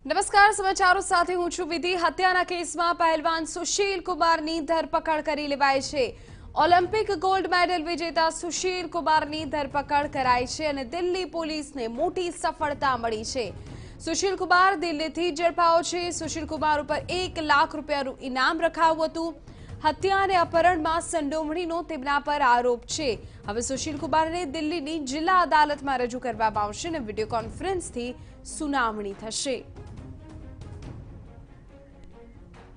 નમસ્કાર, સમાચારો સાથે હું છું વિધિ। હત્યાના કેસમાં પહેલવાન સુશીલ કુમારની ધરપકડ કરી લેવાઈ છે। ઓલિમ્પિક ગોલ્ડ મેડલ વિજેતા સુશીલ કુમારની ધરપકડ કરાઈ છે અને દિલ્હી પોલીસને મોટી સફળતા મળી છે। સુશીલ કુમાર દિલ્હીથી ઝડપાયો છે। સુશીલ કુમાર ઉપર 1 લાખ રૂપિયાનું ઇનામ રખાયું હતું। હત્યા અને અપહરણમાં સંડોવણીનો તેમના પર આરોપ છે। હવે સુશીલ કુમારને દિલ્હીની જિલ્લા અદાલતમાં રજૂ કરવામાં આવશે અને વિડીયો કોન્ફરન્સથી સુનાવણી થશે।